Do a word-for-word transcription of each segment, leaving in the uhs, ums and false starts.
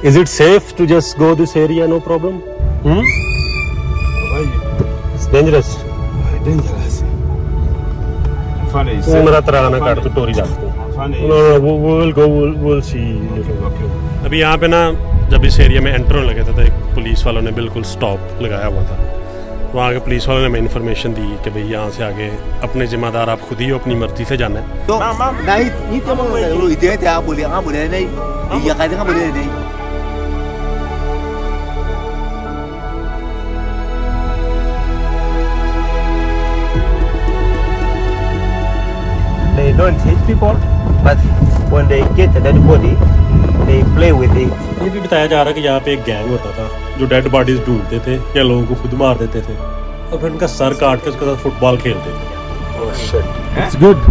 Is it safe to just go this area? No problem. Hmm? It's dangerous. Dangerous. Funny. मेरा तराना काट तो टोरी जाते हैं. No, no, we will go. We'll, we'll see. Okay. अभी यहाँ पे ना जब इस एरिया में एंटर होने लगे थे तो एक पुलिस वालों ने बिल्कुल स्टॉप लगाया हुआ था. वहाँ के पुलिस वालों ने हमें इन्फॉर्मेशन दी कि भाई यहाँ से आगे अपने जिम्मेदार आप खुद ही हो, अपनी मर्जी से जाना है. तो नहीं नहीं तो वो इधर थे आप बोले हाँ बोले नहीं ये कहते हैं बोले नहीं. They don't hit people, but when they get a dead body, they play with it. ये भी बताया जा रहा है कि यहाँ पे एक गैंग होता था जो डेड बॉडीज ढूंढते थे या लोगों को खुद मार देते थे और फिर उनका सर काट के उसके साथ फुटबॉल खेलते थे. Oh shit. It's good.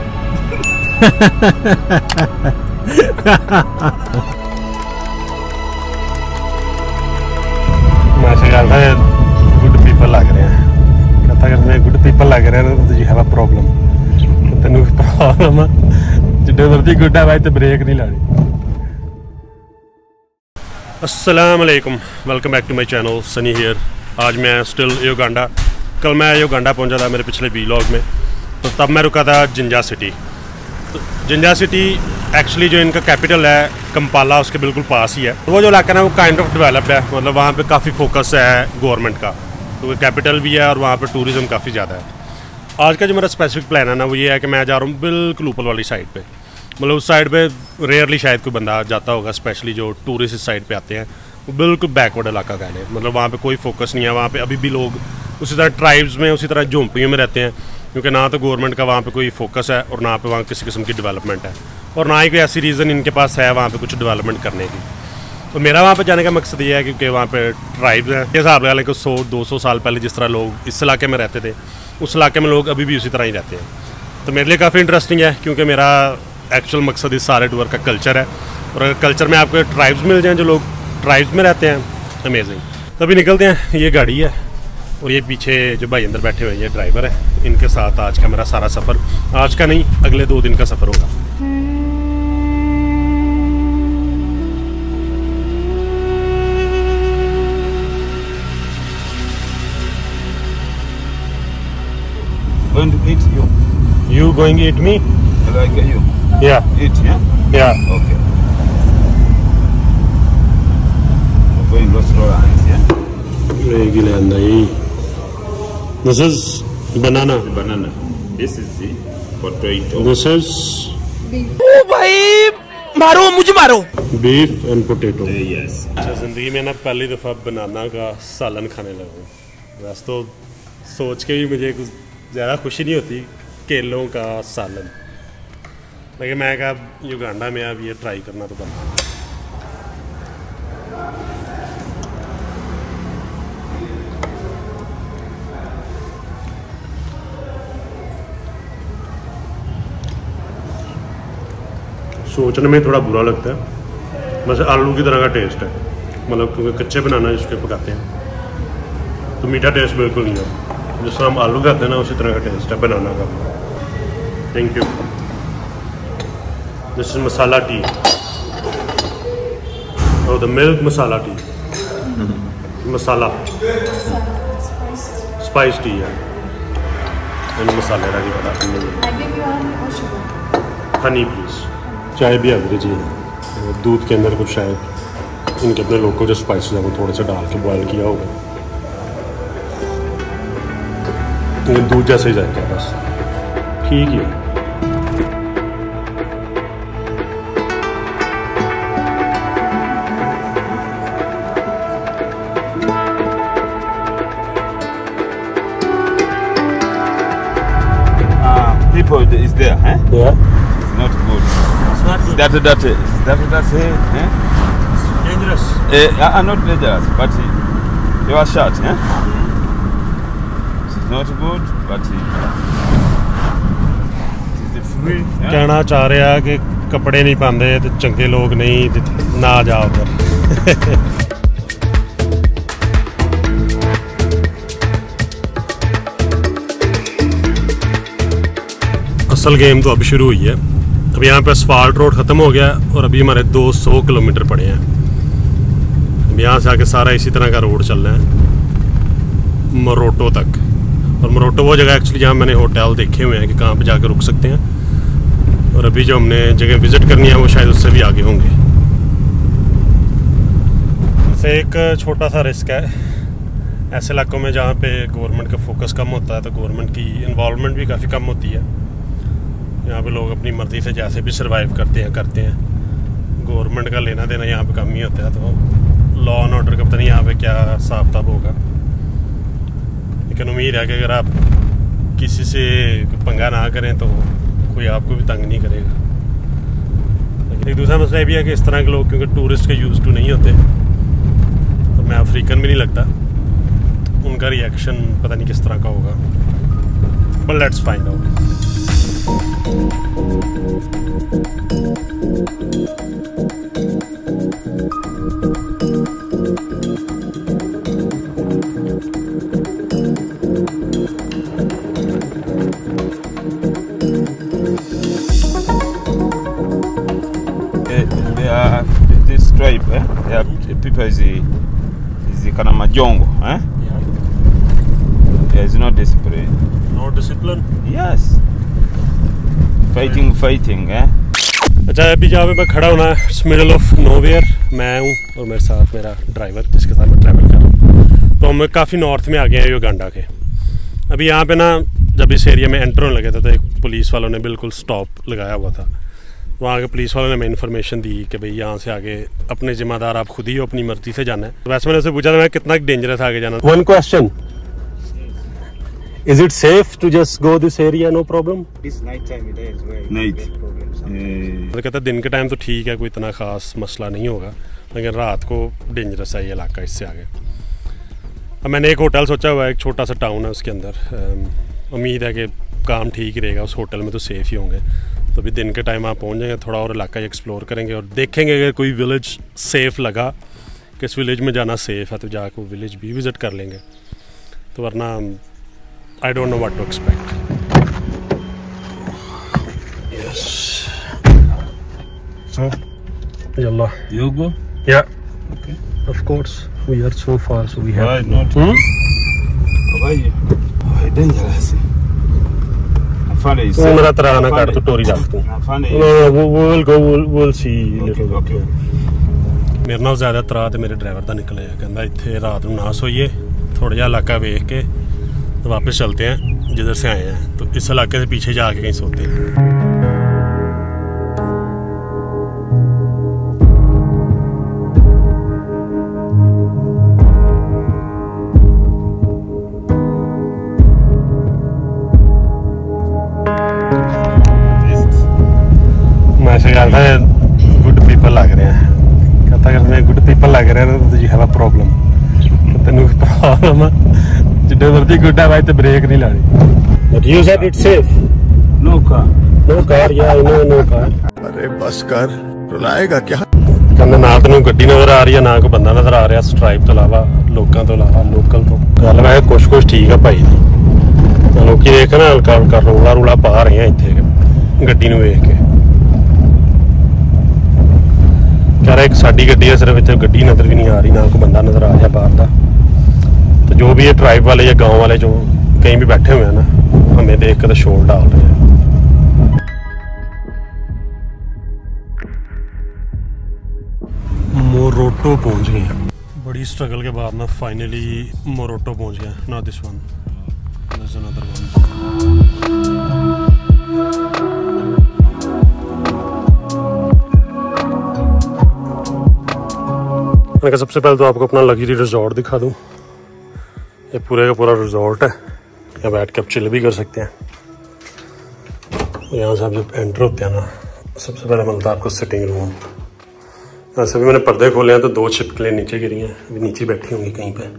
माशाल्लाह है गुड पीपल लग रहे हैं. कहता करते गुड पीपल लग रहे हैं तो यू हैव अ प्रॉब्लम. तेनू प्रॉब्लम है जिड्डे मर्जी गुड है भाई तो ब्रेक नहीं लानी. अस्सलाम वालेकुम, welcome back to my channel, Sunny here. आज मैं स्टिल युगांडा. कल मैं युगांडा पहुंचा था मेरे पिछले वीलॉग में, तो तब मैं रुका था जिंजा सिटी. तो जिंजा सिटी एक्चुअली जो इनका कैपिटल है कंपाला उसके बिल्कुल पास ही है. वो जो इलाका है वो काइंड ऑफ डेवलप्ड है, मतलब वहाँ पे काफ़ी फोकस है गवर्नमेंट का, तो कैपिटल भी है और वहाँ पे टूरिज़म काफ़ी ज़्यादा है. आज का जो मेरा स्पेसिफिक प्लान है ना वो ये है कि मैं जा रहा हूँ बिल्कुल ऊपर वाली साइड पे. मतलब उस साइड पे रेयरली शायद कोई बंदा जाता होगा, स्पेशली जो टूरिस्ट इस साइड पे आते हैं. वो बिल्कुल बैकवर्ड इलाका का है, मतलब वहाँ पे कोई फोकस नहीं है. वहाँ पे अभी भी लोग उसी तरह ट्राइब्स में उसी तरह झोंपड़ियों में रहते हैं, क्योंकि ना तो गवर्नमेंट का वहाँ पे कोई फोकस है और ना पे वहाँ किसी किस्म की डेवलपमेंट है, और ना ही कोई ऐसी रीज़न इनके पास है वहाँ पर कुछ डेवलपमेंट करने की. तो मेरा वहाँ पर जाने का मकसद ये है क्योंकि वहाँ पर ट्राइब्स हैं. ये हिसाब लगा लें कि सौ दो सौ साल पहले जिस तरह लोग इस इलाके में रहते थे उस इलाके में लोग अभी भी उसी तरह ही रहते हैं. तो मेरे लिए काफ़ी इंटरेस्टिंग है क्योंकि मेरा एक्चुअल मकसद इस सारे टूर का कल्चर है, और अगर कल्चर में आपको ट्राइब्स मिल जाएँ जो लोग ट्राइब्स में रहते हैं, अमेजिंग. तभी निकलते हैं. ये गाड़ी है और ये पीछे जो भाई अंदर बैठे हुए हैं ये ड्राइवर है. इनके साथ आज का मेरा सारा सफ़र, आज का नहीं अगले दो दिन का सफ़र होगा. Going to eat you. You going to eat me? Like you. Yeah. Eat, yeah? Yeah. Okay. We're going restaurants, yeah? This is banana. The banana. This is the potato. This is ओ भाई मारो मुझे मारो. beef and potato. Uh, yes. ज़िंदगी में ना पहली दफ़ा बनाना का सालन खाने लगा. वैसे तो सोच के भी मुझे कुछ ज़्यादा खुशी नहीं होती केलों का सालन, लेकिन मैं कहा युगांडा में अब ये ट्राई करना तो बनता. सोचने में थोड़ा बुरा लगता है, बस आलू की तरह का टेस्ट है, मतलब क्योंकि कच्चे बनाना इसके पकाते हैं तो मीठा टेस्ट बिल्कुल नहीं है. जिस तरह हम आलू खाते हैं ना उसी तरह का टेस्ट है बनाना का. Thank you. This is masala tea और the milk masala tea. Masala spice tea है, मसाले का नहीं पता. Honey please. चाय भी अभी जी है, दूध के अंदर कुछ शायद इनके अपने लोकल जो स्पाइसेस हैं वो थोड़े से डाल के बॉयल किया होगा. ये दूध जैसे ही जाएगा बस, ठीक ही है. Uh, people is there, eh? Yeah. It's not good. It's not good. That that is that that eh? It's dangerous. Eh, uh, not dangerous, but uh, you are shot, eh? It's not good, but uh, it is free. Eh? कहना चाह रहा है कि कपड़े नहीं पाते तो चंगे लोग नहीं ते ना जाओ उधर. असल गेम तो अब शुरू हुई है. अब यहाँ पे असफाल्ट रोड ख़त्म हो गया और अभी हमारे दो सौ किलोमीटर पड़े हैं. यहाँ से आके सारा इसी तरह का रोड चलना है मोरोटो तक। और मोरोटो वो जगह एक्चुअली जहाँ मैंने होटल देखे हुए हैं कि कहाँ पे जाकर रुक सकते हैं, और अभी जो हमने जगह विज़िट करनी है वो शायद उससे भी आगे होंगे। वैसे एक छोटा सा रिस्क है ऐसे इलाकों में जहाँ पे गवर्नमेंट का फोकस कम होता है, तो गवर्नमेंट की इन्वॉल्वमेंट भी काफ़ी कम होती है। यहाँ पे लोग अपनी मर्ज़ी से जैसे भी सर्वाइव करते हैं करते हैं गवर्नमेंट का लेना देना यहाँ पे कम ही होता है। तो लॉ एंड ऑर्डर का पता नहीं यहाँ पे क्या हिसाब किताब होगा, लेकिन उम्मीद है कि अगर आप किसी से पंगा ना करें तो कोई आपको भी तंग नहीं करेगा। एक दूसरा मसला ये भी है कि इस तरह के लोग क्योंकि टूरिस्ट के यूज़ टू नहीं होते, तो मैं अफ्रीकन भी नहीं लगता, उनका रिएक्शन पता नहीं किस तरह का होगा, but let's find out. This tribe, eh? They are people is the is the kind of majongo, eh? Yeah. There is no discipline. No discipline? Yes. Fighting, fighting, eh? अच्छा, अभी जहाँ पे मैं खड़ा होना है इट्स मिडल ऑफ नोवेयर, मैं हूँ और मेरे साथ मेरा ड्राइवर जिसके साथ मैं ट्रैवल कर रहा हूँ। तो हम काफ़ी नॉर्थ में आ गए हैं युगांडा के। अभी यहाँ पे ना जब इस एरिया में एंटर होने लगे थे तो एक पुलिस वालों ने बिल्कुल स्टॉप लगाया हुआ था। वहाँ के पुलिस वालों ने हमें इन्फॉर्मेशन दी कि भाई यहाँ से आगे अपने जिम्मेदार आप खुद ही हो, अपनी मर्जी से जाना है। तो वैसे मैंने उससे पूछा था मैं कितना डेंजरस आगे जाना। One question, is it safe to just go this area no problem? Night. तो कहता दिन के टाइम तो ठीक है, कोई इतना ख़ास मसला नहीं होगा, लेकिन रात को डेंजरस है ये इलाका इससे आगे। अब मैंने एक होटल सोचा हुआ है, एक छोटा सा टाउन है उसके अंदर। उम्मीद है कि काम ठीक ही रहेगा उस होटल में, तो सेफ़ ही होंगे। तो अभी दिन के टाइम आप पहुंच जाएंगे, थोड़ा और इलाका एक्सप्लोर करेंगे और देखेंगे अगर कोई विलेज सेफ़ लगा कि इस विलेज में जाना सेफ़ है तो जाकर वो विलेज भी विज़िट कर लेंगे। तो वरना I don't know what to expect. Yes so yalla You go? yeah okay of course we are so far so we have Why not? hmm? Why? Why dangerous? वो मेरा तराना काट तो टोरी डाल तू। वो वो will go will see little bit. मेरे नाल ज़्यादा तरा तो मेरे ड्राइवर का निकले कहता इतने रात को ना सोइए, थोड़ा जहा इलाका वेख के तो वापस चलते हैं जिधर से आए हैं। तो इस इलाके से पीछे जाके कहीं सोते हैं। ऐसे कहता है गुड पीपल लग रहे हैं, कहता अगर मैं गुड पीपल लग रहे हैं तो यू हैव अ प्रॉब्लम। तो तेन प्रॉब्लम है जिड्डे मर्जी गुड है भाई तो ब्रेक नहीं लानी। But you said it's safe. No car no car या नो नो कार। अरे बस कर, रुलाएगा क्या? कहते ना तेन गड्डी नजर आ रही है ना कोई बंदा नजर आ रहा स्ट्राइप तो अलावा लोगों तो अलावा लोकल तो गल वैसे कुछ कुछ ठीक है भाई जी। लोग देख ना हल्का हल्का रोला रूला पा रहे हैं इतने गड्डी में वेख के। कह रहा एक साड़ी गड्डी है, सिर्फ इतने गड्डी नजर भी नहीं आ रही, ना कोई बंदा नजर आ रहा बाहर का। तो जो भी ये ट्राइब वाले या गांव वाले जो कहीं भी बैठे हुए हैं ना, हमें देख कर तो शोर डाल रहे हैं। मोरोटो पहुंच गए, बड़ी स्ट्रगल के बाद ना फाइनली मोरोटो पहुंच गया। Not this one, this another one. मैं सबसे पहले तो आपको अपना लग्जरी रिजॉर्ट दिखा दूं। ये पूरे का पूरा रिजॉर्ट है, यहाँ बैठ के आप चिल भी कर सकते हैं। यहाँ से आप जब एंटर होते हैं ना, सबसे पहले मिलता है आपको सिटिंग रूम। वैसे भी मैंने पर्दे खोले हैं तो दो छिपकलियाँ नीचे गिरी हैं, अभी नीचे बैठी होंगी कहीं पे।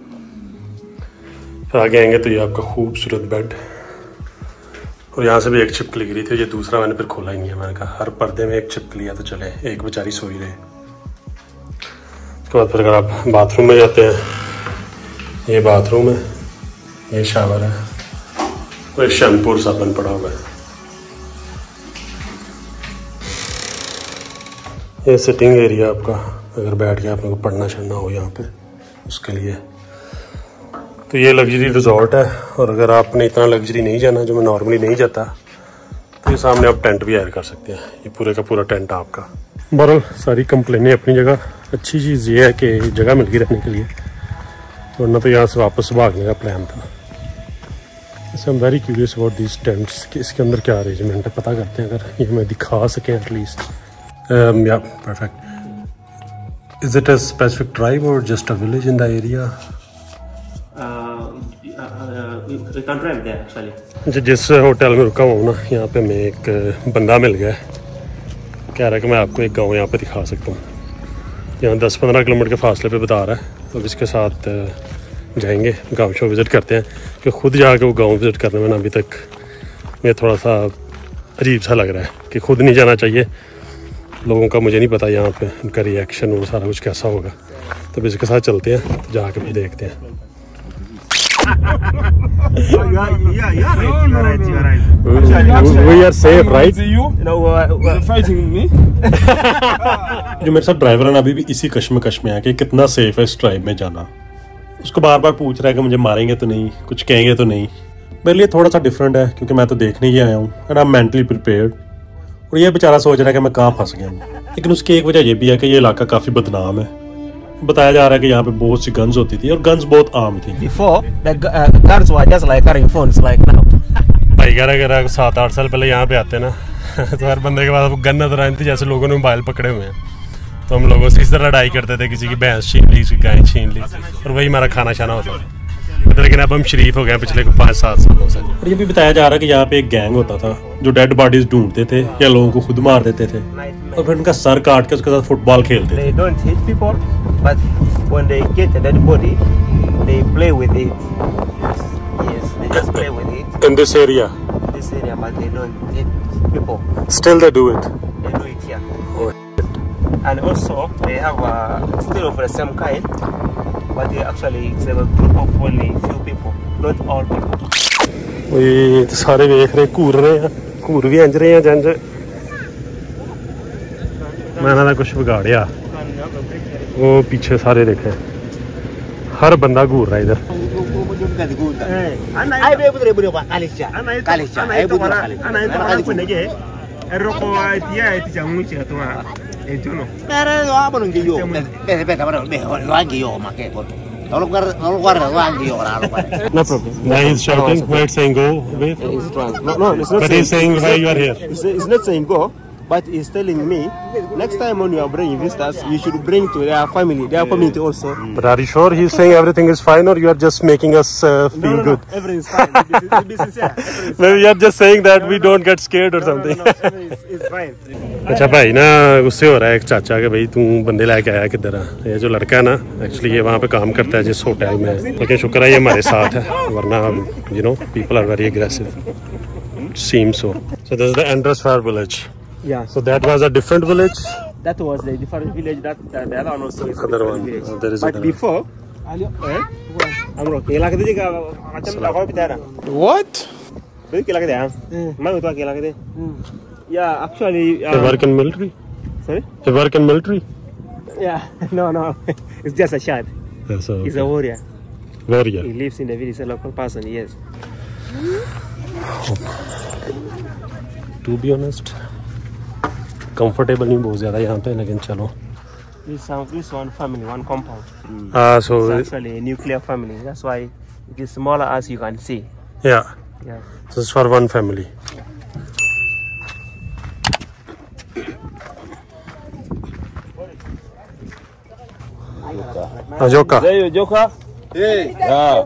फिर आगे आएंगे तो ये आपका खूबसूरत बेड, और यहाँ से भी एक छिपकली गिरी थी, ये दूसरा मैंने फिर खोला ही नहीं है। मैंने कहा हर पर्दे में एक छिपकली है तो चले, एक बेचारी सोई रहे। उसके बाद फिर अगर आप बाथरूम में जाते हैं, ये बाथरूम है, ये शावर है, और शैम्पू और साबुन पड़ा हुआ है। ये सिटिंग एरिया आपका अगर बैठ के आप लोगों को पढ़ना चढ़ना हो यहाँ पे उसके लिए। तो ये लग्जरी रिजॉर्ट है, और अगर आपने इतना लग्जरी नहीं जाना, जो मैं नॉर्मली नहीं जाता, तो ये सामने आप टेंट भी हायर कर सकते हैं। ये पूरे का पूरा टेंट आपका। बहरहाल सारी कंप्लेनें अपनी जगह। अच्छी चीज़ ये है कि जगह मिल गई रहने के लिए, वरना तो यहाँ से वापस भागने का प्लान था। I am very curious about this tents कि इसके अंदर क्या अरेंजमेंट है। पता करते हैं, अगर ये हमें दिखा सकें एटलीस्ट। या perfect. Is it a specific tribe or just a village in the area? जिस होटल में रुका हूँ ना, यहाँ पे मैं एक बंदा मिल गया, कह रहा है कि मैं आपको एक गांव यहाँ पे दिखा सकता हूँ। यहाँ दस पंद्रह किलोमीटर के फासले पे बता रहा है। तो इसके साथ जाएंगे, गांव शो विज़िट करते हैं। कि खुद जाके वो गांव विज़िट करने में ना अभी तक मैं थोड़ा सा अजीब सा लग रहा है कि खुद नहीं जाना चाहिए लोगों का। मुझे नहीं पता यहाँ पे उनका रिएक्शन और सारा कुछ कैसा होगा। तो इसके साथ चलते हैं, तो जाके भी देखते हैं। We are safe, right? जो मेरे साथ ड्राइवर है ना, अभी भी इसी कश्मकश में है कि कितना सेफ है इस ट्राइब में जाना। उसको बार बार पूछ रहा है कि मुझे मारेंगे तो नहीं, कुछ कहेंगे तो नहीं। मेरे लिए थोड़ा सा डिफरेंट है क्योंकि मैं तो देखने ही आया हूँ, and I am mentally prepared. और ये बेचारा सोच रहा है कि मैं कहाँ फंस गया हूँ। लेकिन उसकी एक वजह ये भी है कि ये इलाका काफ़ी बदनाम है। बताया जा रहा है कि यहाँ पे बहुत सी गन्स होती थी और गन्स बहुत आम थी। Before, the uh, guards were just like carrying phones like now. भाई ग्यारह ग्यारह सात आठ साल पहले यहाँ पे आते ना तो हर बंदे के पास गन नजर आई थी, जैसे लोगों ने मोबाइल पकड़े हुए हैं। तो हम लोगों से इस तरह लड़ाई करते थे, किसी की भैंस छीन ली, किसी की गाय छीन ली, और वही हमारा खाना शाना होता था। लेकिन अब हम शरीफ हो गए पिछले पाँच सात सालों से। और ये भी बताया जा रहा है कि यहाँ पे एक गैंग होता था जो डेड बॉडीज ढूंढते थे या लोगों को खुद मार देते थे, और फिर उनका सर काट के उसके साथ फुटबॉल खेलते थे। They don't hit people, but when they get a dead body, they play with it. Yes, they just play with it. In this area? In this area, but they don't hit people. Still they do it? They do it here. Oh. And also, they have a still of the same kind, but they actually it's a group of only few people, not all people. ये तो सारे देख रहे घूर रहे हैं, घूर भी इंज रहे हैं जंज। मैंने ना कुछ बिगाड़िया, वो पीछे सारे देखे, हर बंदा घूर रहा है इधर। No problem. Now he's shouting, where it's saying go away. No, no, it's not. But he's saying why you are here. It's, it's not saying go, but he's telling me next time when you are bringing visitors, you should bring to their family, their community also. But are you sure he's saying everything is fine, or you are just making us uh, feel no, no, good? No, everything is fine. Be sincere. Be sincere. Everything is Maybe you are just saying that no, we no, don't get scared or no, something. No, no, no, everything is, is fine. अच्छा भाई ना गुस्से हो रहा है एक चाचा के, भाई तू बंदे लेके आया किधर है। ये जो लड़का है ना, एक्चुअली ये वहाँ पे काम करता है जिस होटल में, लेकिन शुक्र है ये हमारे साथ है, वरना you know people are very aggressive, seems so. So this is the Androsfar village. Yeah. So that was a different village. That was the different village. That uh, the other one also is a Other different one. village. Oh, there is but other before, eh? I'm not. Kila kete ka macam tak kau pitara. What? Betul kila kete ah. Mana tu kila kete? Yeah, actually. They work in military. Sorry? They work in military. Yeah. No, no. It's just a shad. Yeah, so He's a warrior. warrior. He lives in the village. He's a local person. Yes. To be honest, comfortable नहीं बहुत ज़्यादा यहाँ पे, लेकिन चलो। This um, this one family, one compound. Ah, so It's actually a nuclear family. That's why it is smaller as you can see. yeah, Yeah. this is for one family. Ajoka. Hey, Joka. Hey. Yeah.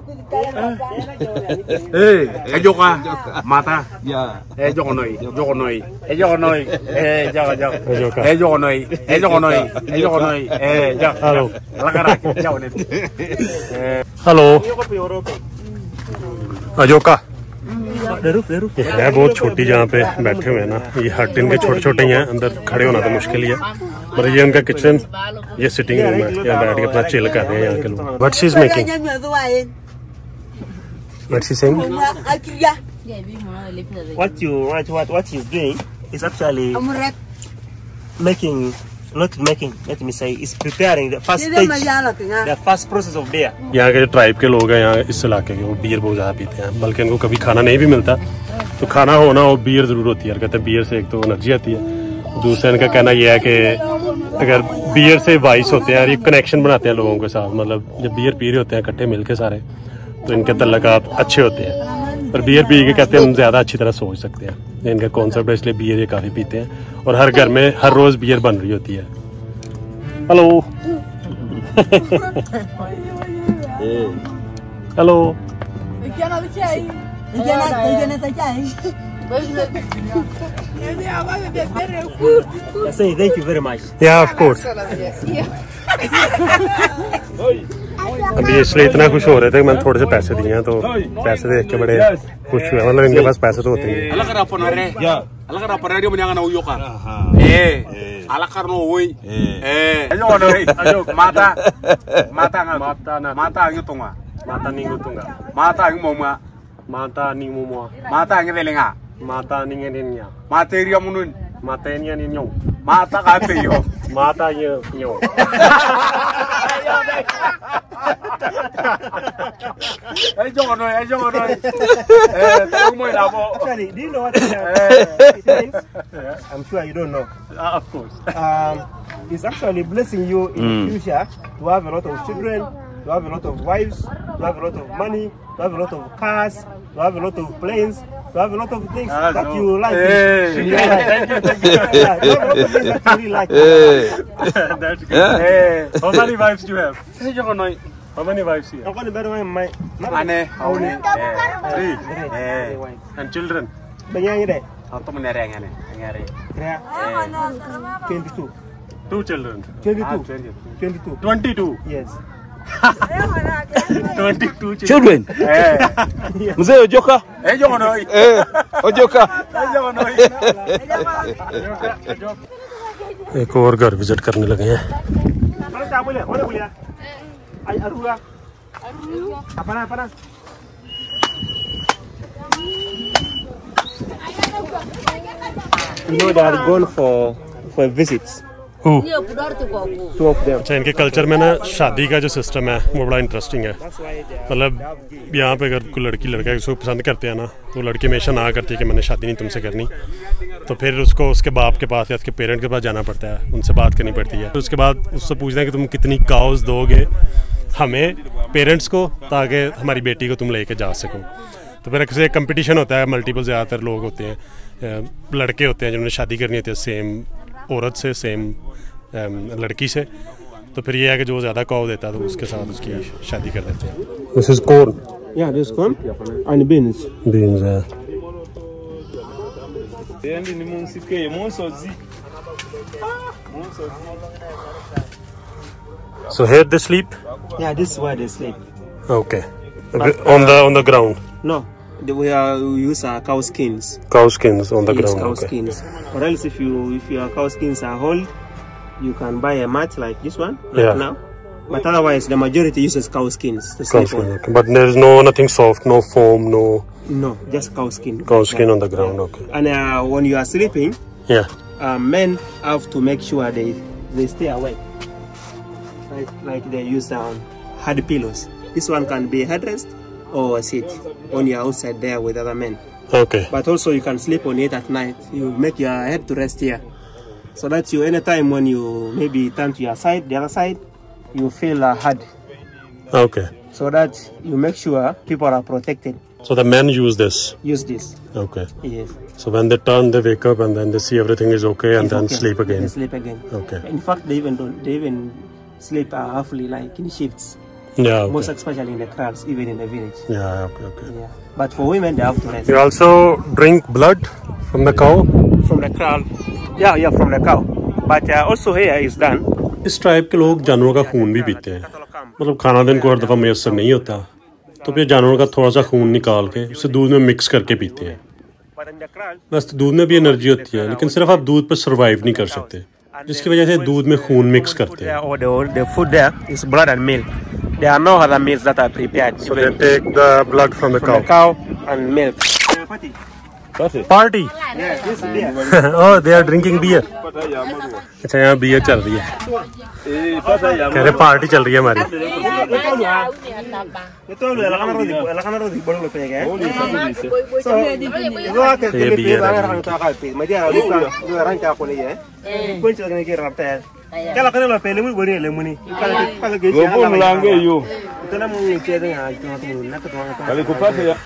Hey, hey Joka, mata. Yeah. Hey Joka noi, Joka noi. Hey Joka noi. Hey Joka Joka. Ajoka. Hey Joka noi. Hey Joka noi. Hey Joka noi. Hey Joka. Hello. Lakara. Jauh ni. Hello. अजोका। The roof, the roof. ये है बहुत छोटी जहाँ पे बैठे हुए हैं ना, ये हट इनके छोटे छोटे ही हैं, अंदर खड़े होना तो मुश्किल ही है। पर ये उनका किचन, ये सिटिंग रूम है, यहाँ बैठ के अपना चिल कर रहे हैं यहाँ के लोग। What she's making? What she's saying? What you what what what he's doing is actually making not making, let me say, is preparing the first stage, the first process of beer. यहाँ के जो tribe के लोग हैं यहाँ इस इलाके के, वो बियर बहुत ज़्यादा पीते हैं, बल्कि इनको कभी खाना नहीं भी मिलता तो खाना होना वो बियर ज़रूर होती है। कहते हैं बियर से एक तो एनर्जी आती है, दूसरा इनका कहना यह है कि अगर बियर से वाइस होते हैं, ये कनेक्शन बनाते हैं लोगों के साथ, मतलब जब बियर पी रहे होते हैं इकट्ठे मिल के सारे, तो इनके तल्लुकात अच्छे होते हैं। और बियर पी के कहते हैं हम ज़्यादा अच्छी तरह सोच सकते हैं, इनका कॉन्सेप्ट है, इसलिए बियर ये काफ़ी पीते हैं। और हर घर में हर रोज़ बियर बन रही होती है। Hello hello I say thank you very much. Yeah, of course. अभी इसलिए इतना खुश हो रहे थे कि मैंने थोड़े से पैसे दिए हैं, तो पैसे देख के बड़े खुश हुए। मतलब इनके पास पैसे तो होते ही हैं। Mata ni mumua. Mata ngevelenga. Mata ni ngeninya. Materia munun. Mata ni nyong. Mata kateyo. Mata ye nyong. Eh jongo noi, eh jongo noi. Eh, tahu mo ilabo. Actually, do you know what it is? I'm sure you don't know. Uh, of course. Um, it's actually blessing you in Mm. the future to have a lot of children, to have a lot of wives, to have a lot of money, to have a lot of cars, to have a lot of planes, to have a lot of things Ah, that no. you like. Hey. in your life. Thank you, thank you. Yeah, you have a lot of things that you really like. That's good. Eh, How many wives do you have? eh jongo noi. How many wives do you I'm have? going to better my my Ane, aune. Three. Eh, And children? Banyang ide. atau menereng ane, ngare. twenty-two. Two children. twenty-two. Ah, twenty. twenty-two. Twenty-two. Yes. Twenty-two children. Children. Eh, Mzee Ojoka. eh jongo noi. Eh, Ojoka. Eh jongo noi. एक और घर visit करने लगे हैं। Mana tak boleh? Mana boleh? Ay aruga. Apa na? Apa na? You know they are gone for for visits. Who? Two of them. अच्छा, इनके culture में ना शादी का जो सिस्टम है वो बड़ा इंटरेस्टिंग है। मतलब यहाँ पे अगर कोई लड़की लड़का इसको पसंद करते हैं ना, तो लड़की हमेशा ना करती है कि मैंने शादी नहीं तुमसे करनी, तो फिर उसको उसके बाप के पास या उसके पेरेंट के पास जाना पड़ता है, उनसे बात करनी पड़ती है। उसके बाद उससे पूछते हैं कि तुम कितनी काउज दोगे हमें पेरेंट्स को, ताकि हमारी बेटी को तुम लेके जा सको। तो फिर एक कंपटीशन होता है, मल्टीपल ज़्यादातर लोग होते हैं, लड़के होते हैं जिन्होंने शादी करनी होती है सेम औरत से, सेम लड़की से, तो फिर ये है कि जो ज़्यादा काव देता है तो उसके साथ उसकी शादी कर देते हैं। This is corn. Yeah, this corn and beans. Beans है। Endi ni munsike, munsozi. Munsozi. So here they sleep? Yeah, this is where they sleep. Okay. On the on the ground. No, the, we, are, we use our cow skins. Cow skins on the Yes, ground. cow Okay. skins. Or else if you if your cow skins are old, you can buy a mat like this one, like Yeah. now. But otherwise, the majority uses cow skins to Cow sleep skin. on. Okay. But there is no nothing soft, no foam, no No, just cow skin. cow skin on the ground. Okay. And uh, when you are sleeping, Yeah. uh, men have to make sure they they stay awake. Like, like they use um, hard pillows. This one can be a headrest or a seat when you are outside there with other men. Okay. But also you can sleep on it at night. You make your head to rest here, so that you anytime when you maybe turn to your side, the other side, you feel uh, hard. Okay. So that you make sure people are protected. So the men use this. Use this. Okay. Yes. So when they turn, they wake up and then they see everything is okay and It's then okay. sleep again. They sleep again. Okay. In fact, they even don't. They even sleep uh, halfly, like in shifts. Yeah. Most Okay. especially in the crowds, even in the village. Yeah. Okay. Okay. Yeah. But for women, they have to rest. You also drink blood from the cow. From the cow. Yeah, yeah, from the cow. But uh, also here is done. इस tribe के लोग जानवरों का खून भी पीते हैं। मतलब खाना दिन को हर दफ़ा मैसर नहीं होता, तो फिर जानवरों का थोड़ा सा खून निकाल के उसे दूध में मिक्स करके पीते हैं। But in the crowd, वैसे दूध में भी एनर्जी होती है, लेकिन सिर्फ आप दूध पर सर्वाइव नहीं कर सकते, जिसकी वजह से दूध में खून मिक्स करते हैं। or the, the food there is blood and milk. There are no other meals that are prepared. So they take the blood from the from the cow. cow and milk. Party. Yeah, this beer. Oh, they are drinking beer. अच्छा यहाँ beer चल रही है, कह रहे party चल रही है हमारी। Kalau kena lo pele mu bori lemuni. Kalau kalau gitu. Gobo mulange yo. Tena mu cede ya cuma tu nak tu orang. Kali kupasa ya.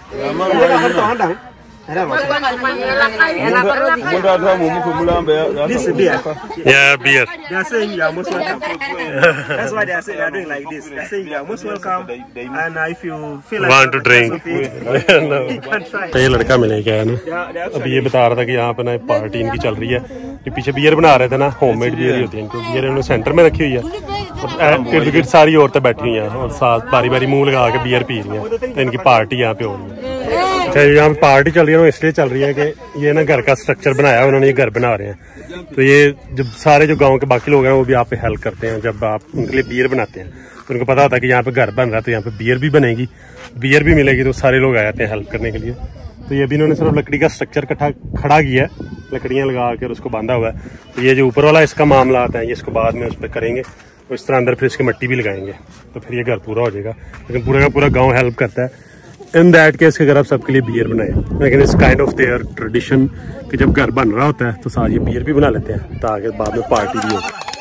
This is beer. Yeah, beer. They are saying you are most welcome. That's why they are saying they are doing like this. They are saying you are most welcome. And uh, if you feel like Want to drink? you can try. तो ये लड़का मिले क्या है ना, अभी ये बता रहा था कि यहाँ पे ना पार्टी इनकी चल रही है। ये पीछे बियर बना रहे थे ना, होममेड बियर ही होती है इनको। बियर इन्होंने सेंटर में रखी हुई है और इर्द गिर्द सारी औरतें बैठी हुई हैं और साथ बारी बारी मुंह लगा के बियर पी रही हैं। तो इनकी पार्टी यहाँ पे हो रही है। अच्छा यहाँ पे पार्टी चल रही है ना, इसलिए चल रही है कि ये ना घर का स्ट्रक्चर बनाया है उन्होंने, ये घर बना रहे हैं। तो ये जब सारे जो गाँव के बाकी लोग हैं वो भी आप पे हेल्प करते हैं जब आप उनके लिए बियर बनाते हैं। तो उनको पता होता है कि यहाँ पे घर बन रहा है तो यहाँ पे बियर भी बनेगी, बियर भी मिलेगी, तो सारे लोग आ जाते हैं हेल्प करने के लिए। तो ये भी इन्होंने सिर्फ लकड़ी का स्ट्रक्चर कट्ठा खड़ा किया है, लकड़ियाँ लगा कर उसको बांधा हुआ है। तो ये जो ऊपर वाला इसका मामला आता है ये इसको बाद में उस पर करेंगे, तो इस तरह अंदर फिर इसकी मिट्टी भी लगाएंगे तो फिर ये घर पूरा हो जाएगा। लेकिन पूरा का पूरा गाँव हेल्प करता है इन दैट केस के अगर आप सबके लिए बियर बनाए। लेकिन इस काइंड ऑफ देयर ट्रेडिशन कि जब घर बन रहा होता है तो साथ ये बियर भी बना लेते हैं ताकि बाद में पार्टी भी हो।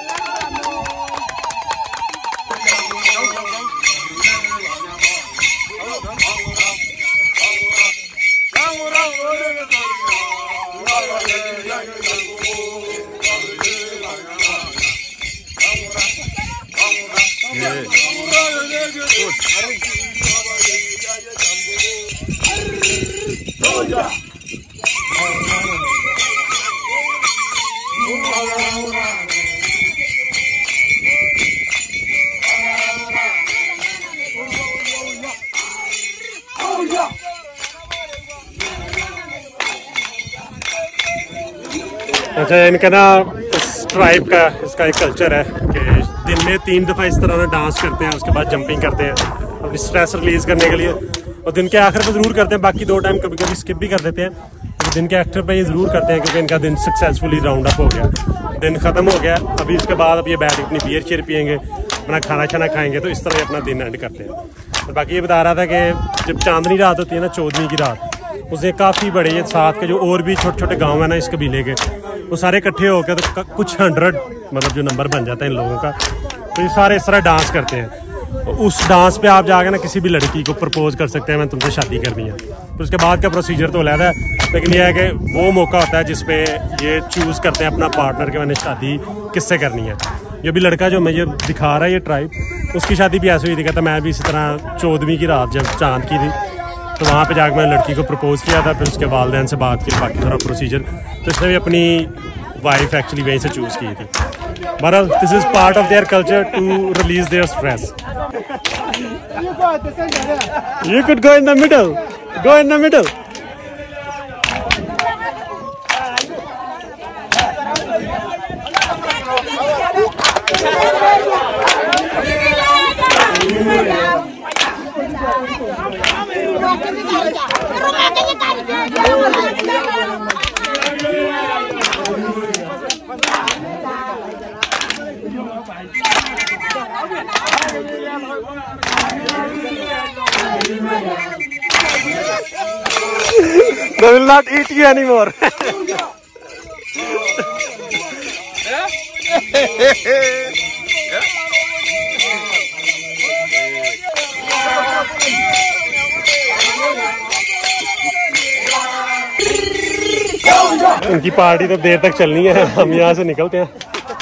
अच्छा इनका ना इस ट्राइब का इसका एक कल्चर है कि दिन में तीन दफ़ा इस तरह ना डांस करते हैं, उसके बाद जंपिंग करते हैं अपनी स्ट्रेस रिलीज करने के लिए, और दिन के आखिर पे ज़रूर करते हैं। बाकी दो टाइम कभी कभी स्किप भी कर देते हैं, तो दिन के आखिर पे ये ज़रूर करते हैं क्योंकि इनका दिन सक्सेसफुली राउंड अप हो गया, दिन ख़त्म हो गया। अभी इसके बाद अब ये बैठ अपनी बियर शेयर पियेंगे, अपना खाना छाना खाएंगे, तो इस तरह अपना दिन एंड करते हैं। और बाकी ये बता रहा था कि जब चांदनी रात होती है ना, चौदहवीं की रात, उससे काफ़ी बड़े ये साथ के जो और भी छोटे छोटे गाँव हैं ना इस कबीले के, वो सारे इकट्ठे होकर तो कुछ हंड्रेड मतलब जो नंबर बन जाता है इन लोगों का, तो ये सारे इस तरह डांस करते हैं। तो उस डांस पे आप जाके ना किसी भी लड़की को प्रपोज कर सकते हैं, मैं तुमसे शादी करनी है। तो उसके बाद का प्रोसीजर तो अलग है, लेकिन यह है कि वो मौका होता है जिसपे ये चूज़ करते हैं अपना पार्टनर के मैंने शादी किससे करनी है। ये भी लड़का जो मुझे दिखा रहा है ये ट्राइब, उसकी शादी भी ऐसे हुई थी। कहता मैं भी इसी तरह चौदहवीं की रात जब चांद की थी तो वहाँ पे जाकर मैंने लड़की को प्रपोज किया था, फिर उसके वालिदैन से बात की, बाकी थोड़ा प्रोसीजर, तो इसने भी अपनी वाइफ एक्चुअली वहीं से चूज़ की थी। बहरहाल this is part of their culture to release their stress. You could go in the middle. Go in the middle. They will not eat you anymore. उनकी पार्टी तो देर तक चलनी है, हम यहाँ से निकलते हैं।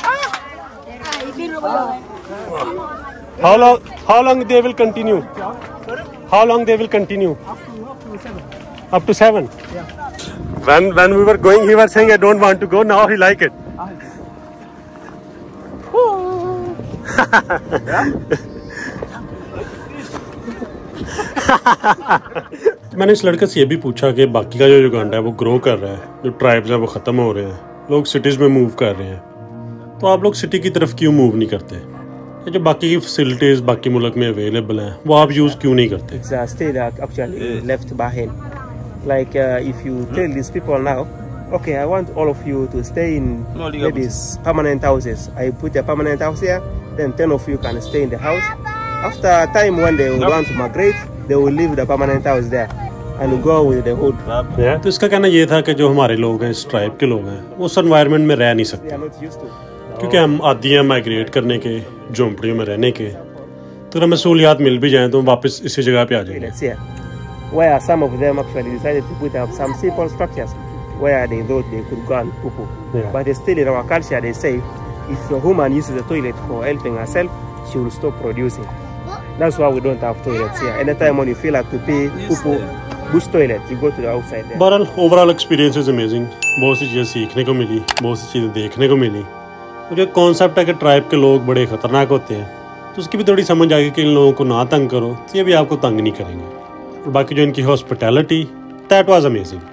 How long? How long they will continue? How long they will continue? Up to seven. Yeah. When when we were going, he was saying, "I don't want to go." Now he like it. मैंने इस लड़के से ये भी पूछा कि बाकी का जो युगांडा है वो ग्रो कर रहा है, जो ट्राइब्स है वो ख़त्म हो रहे हैं, लोग सिटीज़ में मूव कर रहे हैं, तो आप लोग सिटी की तरफ क्यों मूव नहीं करते? जो बाकी की फैसिलिटीज़ बाकी मुल्क में अवेलेबल हैं वो आप यूज़ क्यों नहीं करते? It's a state that actually left behind. Like uh, if you tell these people now okay, I want all of you to stay in No, legal maybe business. permanent houses. I put a permanent house here, then ten of you can stay in the house. After a time when they will Nope. want to migrate, they will leave the permanent house there and go with the hood. तो इसका कहना ये था कि जो हमारे लोग हैं, इस ट्राइब के लोग हैं, वो उस एनवायरनमेंट में रह नहीं They सकते are not used to. क्योंकि हम आदी हैं माइग्रेट करने के, झोंपड़ियों में रहने के। तो अगर हमें सहूलियात मिल भी जाएँ तो हम वापस इसी जगह पे आ जाएंगे। Toilets here, where some of them actually decided to put up some simple structures where they thought they could go and poo-poo. Yeah. But still in our culture they say if a woman uses the toilet for helping herself, she will stop producing. That's why we don't have toilets here. Anytime when you feel like to pee, poo-poo, bush toilet, you go to the outside there. बहरहाल overall experience is amazing. बहुत सी चीज़ें सीखने को मिली, बहुत सी चीज़ें देखने को मिली। और जो कॉन्सेप्ट है कि ट्राइब के लोग बड़े ख़तरनाक होते हैं, तो उसकी भी थोड़ी समझ आ गई कि इन लोगों को ना तंग करो तो ये भी आपको तंग नहीं करेंगे। और बाकी जो इनकी हॉस्पिटैलिटी, दैट वाज अमेजिंग।